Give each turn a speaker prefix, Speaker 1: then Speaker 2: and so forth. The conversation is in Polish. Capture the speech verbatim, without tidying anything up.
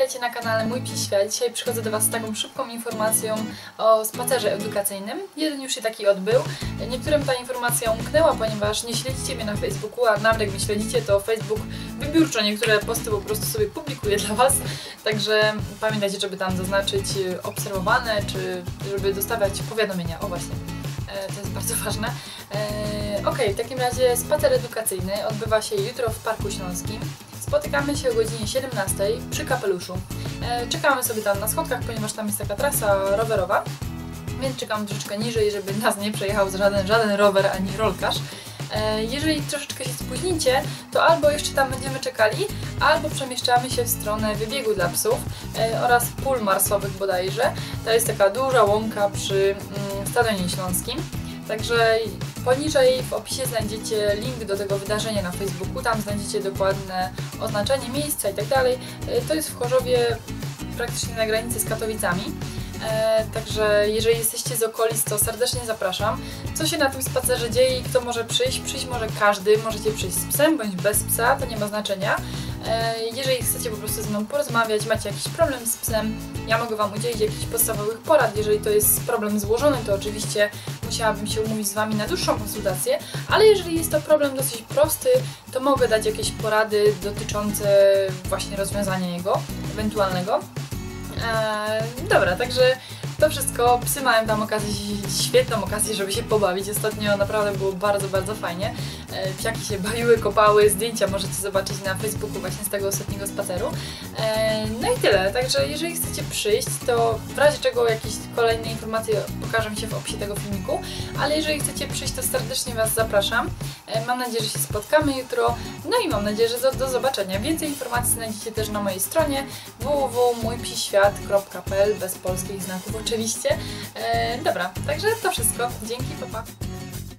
Speaker 1: witajcie na kanale Mój Psi Świat. Dzisiaj przychodzę do Was z taką szybką informacją o spacerze edukacyjnym. Jeden już się taki odbył. Niektórym ta informacja umknęła, ponieważ nie śledzicie mnie na Facebooku, a nawet jak mnie śledzicie, to Facebook wybiórczo niektóre posty po prostu sobie publikuje dla Was. Także pamiętajcie, żeby tam zaznaczyć obserwowane, czy żeby dostawać powiadomienia. O właśnie, to jest bardzo ważne. Ok, w takim razie spacer edukacyjny odbywa się jutro w Parku Śląskim. Spotykamy się o godzinie siedemnastej przy kapeluszu. Czekamy sobie tam na schodkach, ponieważ tam jest taka trasa rowerowa, więc czekam troszeczkę niżej, żeby nas nie przejechał żaden, żaden rower ani rolkarz. Jeżeli troszeczkę się spóźnicie, to albo jeszcze tam będziemy czekali, albo przemieszczamy się w stronę wybiegu dla psów oraz pól marsowych bodajże. To jest taka duża łąka przy Stadionie Śląskim. Także poniżej w opisie znajdziecie link do tego wydarzenia na Facebooku, tam znajdziecie dokładne oznaczenie miejsca i tak dalej. To jest w Chorzowie, praktycznie na granicy z Katowicami. E, także jeżeli jesteście z okolic, to serdecznie zapraszam. Co się na tym spacerze dzieje i kto może przyjść? Przyjść może każdy, możecie przyjść z psem bądź bez psa, to nie ma znaczenia. E, jeżeli chcecie po prostu ze mną porozmawiać, macie jakiś problem z psem, ja mogę Wam udzielić jakichś podstawowych porad. Jeżeli to jest problem złożony, to oczywiście musiałabym się umówić z Wami na dłuższą konsultację, ale jeżeli jest to problem dosyć prosty, to mogę dać jakieś porady dotyczące właśnie rozwiązania jego ewentualnego. Eee, dobra, także to wszystko. Psy mają tam okazję, świetną okazję, żeby się pobawić. Ostatnio naprawdę było bardzo, bardzo fajnie. Eee, psiaki się bawiły, kopały, zdjęcia możecie zobaczyć na Facebooku właśnie z tego ostatniego spaceru. Eee, no i tyle, także jeżeli chcecie przyjść, to w razie czego jakieś kolejne informacje pokażą się w opisie tego filmiku, ale jeżeli chcecie przyjść, to serdecznie Was zapraszam. Eee, mam nadzieję, że się spotkamy jutro, no i mam nadzieję, że do, do zobaczenia. Więcej informacji znajdziecie też na mojej stronie w w w kropka mój psi świat kropka p l bez polskich znaków oczywiście. E, dobra, także to wszystko. Dzięki, pa pa.